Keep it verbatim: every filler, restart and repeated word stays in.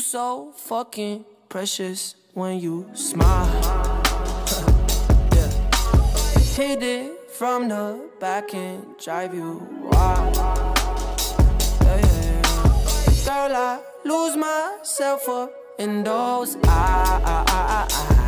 so fucking precious when you smile. Yeah. Hit it from the back and drive you wild. Yeah, yeah, yeah. Girl, I lose myself up in those eyes.